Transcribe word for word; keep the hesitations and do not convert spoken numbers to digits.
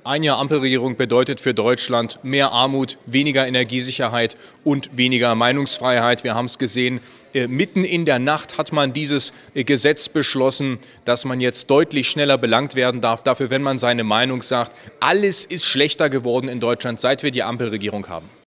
Ein Jahr Ampelregierung bedeutet für Deutschland mehr Armut, weniger Energiesicherheit und weniger Meinungsfreiheit. Wir haben es gesehen, äh, mitten in der Nacht hat man dieses äh, Gesetz beschlossen, dass man jetzt deutlich schneller belangt werden darf, dafür, wenn man seine Meinung sagt. Alles ist schlechter geworden in Deutschland, seit wir die Ampelregierung haben.